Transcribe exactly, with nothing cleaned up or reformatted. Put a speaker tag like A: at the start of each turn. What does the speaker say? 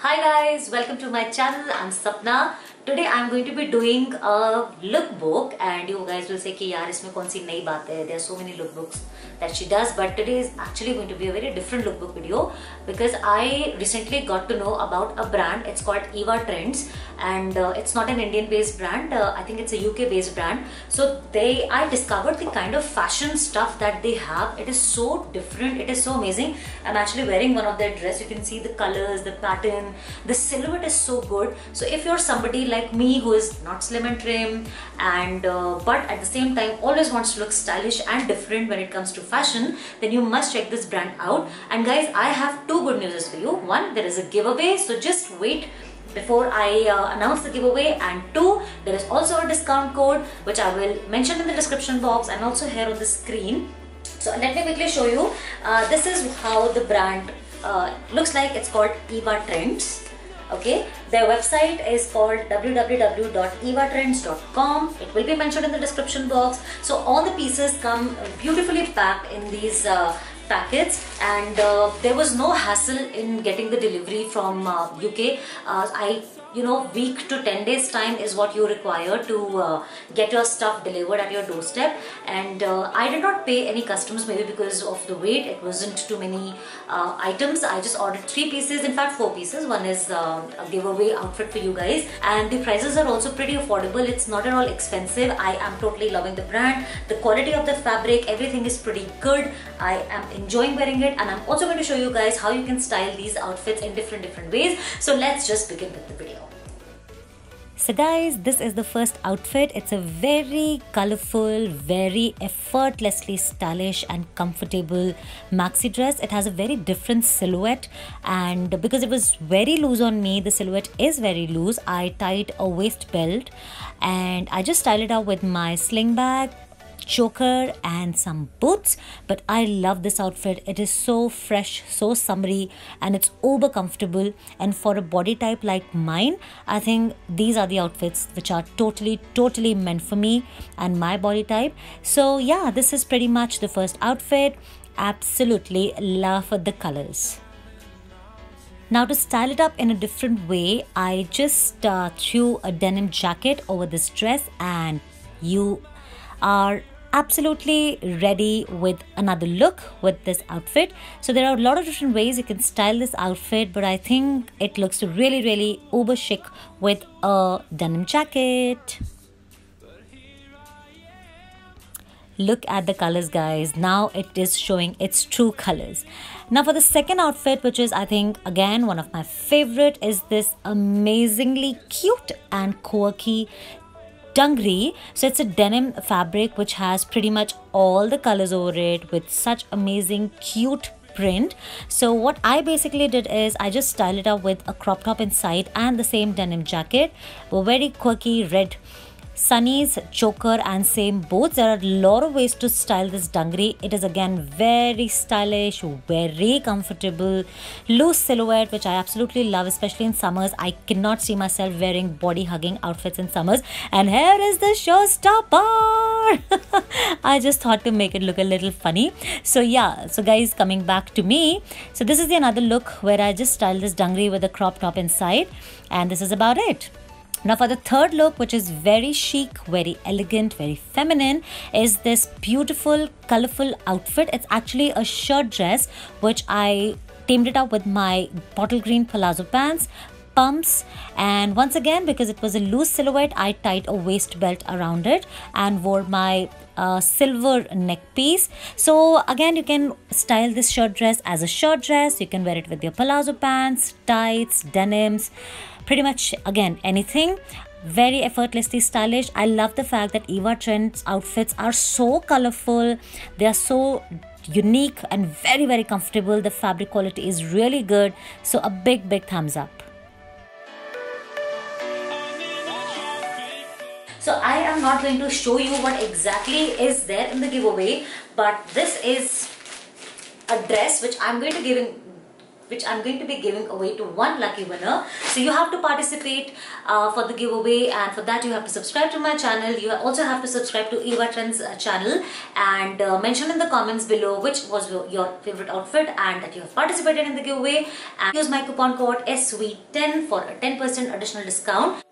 A: Hi guys, welcome to my channel. I'm Sapna. Today I'm going to be doing a lookbook and you guys will say कि यार इसमें कौन सी नई बात है. There are so many lookbooks that she does, but today is actually going to be a very different lookbook video because I recently got to know about a brand. It's called Eva Trends and uh, it's not an Indian based brand. Uh, I think it's a U K based brand. So they, I discovered the kind of fashion stuff that they have. It is so different. It is so amazing. I'm actually wearing one of their dress. You can see the colors, the pattern, the silhouette is so good. So if you're somebody like me who is not slim and trim and uh, but at the same time always wants to look stylish and different when it comes to fashion, then you must check this brand out. And guys, I have two good news for you. One, there is a giveaway, so just wait before I uh, announce the giveaway, and two, there is also a discount code which I will mention in the description box and also here on the screen. So let me quickly show you. Uh, this is how the brand uh, looks like. It's called Eva Trends. Okay, their website is called w w w dot eva trends dot com. It will be mentioned in the description box. So all the pieces come beautifully packed in these uh, packets, and uh, there was no hassle in getting the delivery from uh, U K. Uh, I you know week to ten days time is what you require to uh, get your stuff delivered at your doorstep, and uh, I did not pay any customs, maybe because of the weight. It wasn't too many uh, items. I just ordered three pieces, in fact four pieces. One is uh, a giveaway outfit for you guys, and the prices are also pretty affordable. It's not at all expensive. I am totally loving the brand. The quality of the fabric, everything is pretty good. I am enjoying wearing it, and I'm also going to show you guys how you can style these outfits in different different ways. So let's just begin with the video. So guys, this is the first outfit. It's a very colorful, very effortlessly stylish and comfortable maxi dress. It has a very different silhouette, and because it was very loose on me, the silhouette is very loose, I tied a waist belt and I just styled it out with my sling bag, choker and some boots. But I love this outfit. It is so fresh, so summery, and it's uber comfortable. And for a body type like mine, I think these are the outfits which are totally totally meant for me and my body type. So yeah, this is pretty much the first outfit. Absolutely love the colors. Now to style it up in a different way, I just uh, threw a denim jacket over this dress, and you are absolutely ready with another look with this outfit. So there are a lot of different ways you can style this outfit, but I think it looks really really uber chic with a denim jacket. Look at the colors, guys. Now it is showing its true colors. Now for the second outfit, which is I think again one of my favorite, is this amazingly cute and quirky dungaree. So it's a denim fabric which has pretty much all the colors over it with such amazing cute print. So what I basically did is I just styled it up with a crop top inside and the same denim jacket, a very quirky red sunnies, choker and same boots. There are a lot of ways to style this dungaree. It is again very stylish, very comfortable, loose silhouette, which I absolutely love, especially in summers. I cannot see myself wearing body hugging outfits in summers. And here is the showstopper. I just thought to make it look a little funny. So yeah, so guys, coming back to me, so this is the another look where I just styled this dungaree with a crop top inside, and this is about it. Now for the third look, which is very chic, very elegant, very feminine, is this beautiful colorful outfit. It's actually a shirt dress which I teamed it up with my bottle green palazzo pants, pumps, and once again because it was a loose silhouette, I tied a waist belt around it and wore my uh, silver neck piece. So again, you can style this shirt dress as a shirt dress. You can wear it with your palazzo pants, tights, denims, pretty much again anything. Very effortlessly stylish. I love the fact that Eva Trends outfits are so colorful. They are so unique and very very comfortable. The fabric quality is really good. So a big big thumbs up. So I am not going to show you what exactly is there in the giveaway, but this is a dress which I'm going to give in which I'm going to be giving away to one lucky winner. So you have to participate uh, for the giveaway, and for that you have to subscribe to my channel. You also have to subscribe to Eva Trends uh, channel and uh, mention in the comments below which was your favorite outfit and that you have participated in the giveaway, and use my coupon code S W E E T ten for a ten percent additional discount.